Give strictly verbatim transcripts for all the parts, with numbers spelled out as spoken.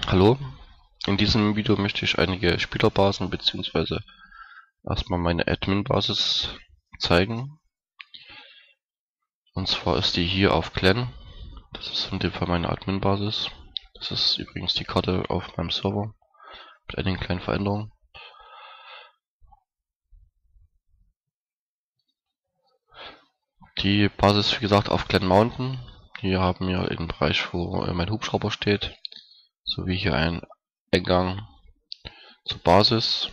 Hallo, in diesem Video möchte ich einige Spielerbasen bzw. erstmal meine Admin-Basis zeigen. Und zwar ist die hier auf Clan. Das ist in dem Fall meine Admin-Basis. Das ist übrigens die Karte auf meinem Server mit einigen kleinen Veränderungen. Die Basis, wie gesagt, auf Clan Mountain. Hier haben wir den Bereich, wo mein Hubschrauber steht, sowie hier ein Eingang zur Basis.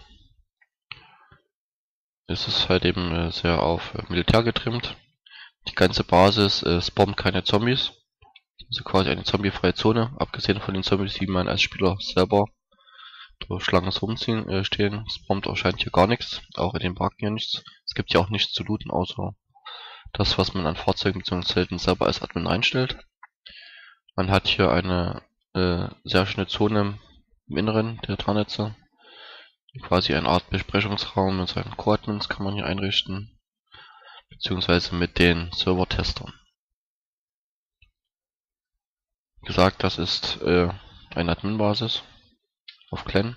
Es ist halt eben äh, sehr auf äh, Militär getrimmt. Die ganze Basis äh, spawnt keine Zombies. Also quasi eine zombiefreie Zone, abgesehen von den Zombies, die man als Spieler selber durch Schlanges rumziehen äh, stehen. Spawnt wahrscheinlich hier gar nichts, auch in den Parken hier nichts. Es gibt ja auch nichts zu looten, außer das, was man an Fahrzeugen bzw. Zelten selber als Admin einstellt. Man hat hier eine äh, sehr schöne Zone im Inneren der Tarnnetze. Quasi eine Art Besprechungsraum mit seinen Co-Admins kann man hier einrichten, beziehungsweise mit den Server-Testern. Wie gesagt, das ist äh, eine Admin-Basis auf Clan.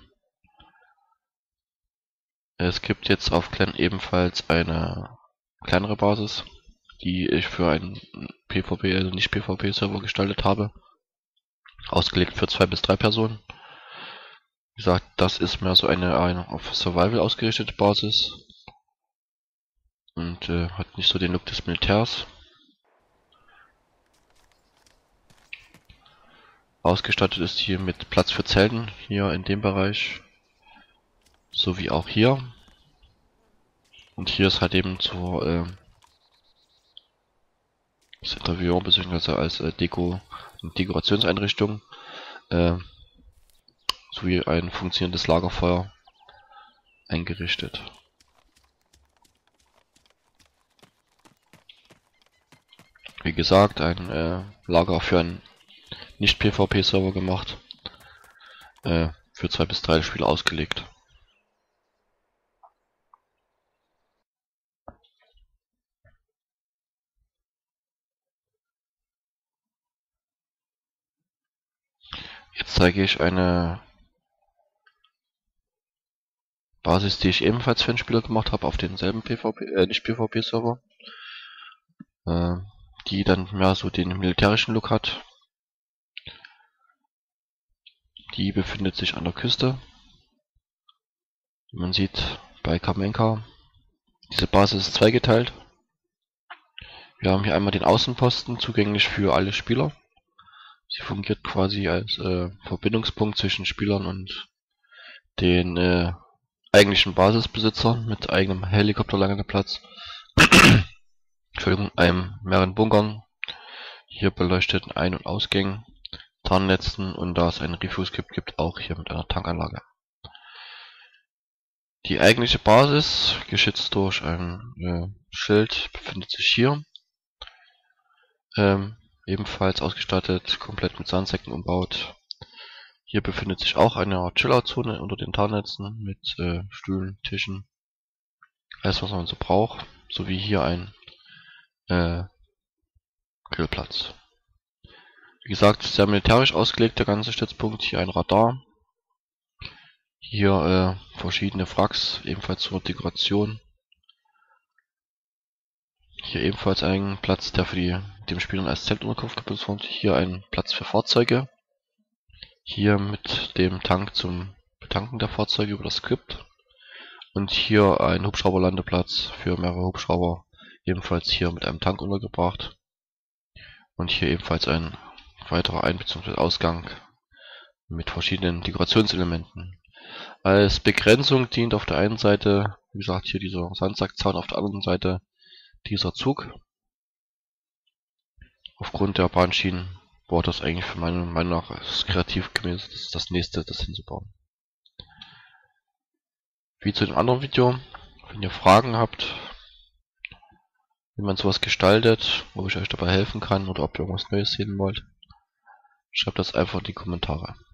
Es gibt jetzt auf Clan ebenfalls eine kleinere Basis, die ich für einen PvP, also nicht PvP-Server gestaltet habe. Ausgelegt für zwei bis drei Personen. Wie gesagt, das ist mehr so eine, eine auf Survival ausgerichtete Basis. Und äh, hat nicht so den Look des Militärs. Ausgestattet ist hier mit Platz für Zelten, hier in dem Bereich. Sowie auch hier. Und hier ist halt eben zur äh, das Interview bzw. als äh, Deko und Dekorationseinrichtung äh, sowie ein funktionierendes Lagerfeuer eingerichtet. Wie gesagt, ein äh, Lager für einen Nicht-PvP-Server gemacht, äh, für zwei bis drei Spieler ausgelegt. Jetzt zeige ich eine Basis, die ich ebenfalls für einen Spieler gemacht habe, auf denselben PvP, äh, nicht PvP-Server, äh, die dann mehr so den militärischen Look hat. Die befindet sich an der Küste. Wie man sieht bei Kamenka. Diese Basis ist zweigeteilt. Wir haben hier einmal den Außenposten, zugänglich für alle Spieler. Sie fungiert quasi als äh, Verbindungspunkt zwischen Spielern und den äh, eigentlichen Basisbesitzern mit eigenem Helikopterlandeplatz. Entschuldigung, einem mehreren Bunkern. Hier beleuchteten Ein- und Ausgängen, Tarnnetzen, und da es einen Refuge gibt, gibt auch hier mit einer Tankanlage. Die eigentliche Basis, geschützt durch ein äh, Schild, befindet sich hier. Ähm, ebenfalls ausgestattet, komplett mit Sandsäcken umbaut. Hier befindet sich auch eine Art Chillout-Zone unter den Tarnnetzen mit äh, Stühlen, Tischen, alles was man so braucht, sowie hier ein äh, Grillplatz. Wie gesagt, sehr militärisch ausgelegt der ganze Stützpunkt. Hier ein Radar. Hier äh, verschiedene Wracks, ebenfalls zur Dekoration. Hier ebenfalls ein Platz, der für die dem Spielern als Zeltunterkunft genutzt wird. Hier ein Platz für Fahrzeuge. Hier mit dem Tank zum Betanken der Fahrzeuge über das Skript. Und hier ein Hubschrauberlandeplatz für mehrere Hubschrauber, ebenfalls hier mit einem Tank untergebracht. Und hier ebenfalls ein weiterer Ein- bzw. Ausgang mit verschiedenen Dekorationselementen. Als Begrenzung dient auf der einen Seite, wie gesagt, hier dieser Sandsackzaun, auf der anderen Seite dieser Zug. Aufgrund der Bahnschienen war das eigentlich für meine Meinung nach kreativ gemäß das, das nächste, das hinzubauen. Wie zu dem anderen Video, wenn ihr Fragen habt, wie man sowas gestaltet, wo ich euch dabei helfen kann oder ob ihr irgendwas Neues sehen wollt, schreibt das einfach in die Kommentare.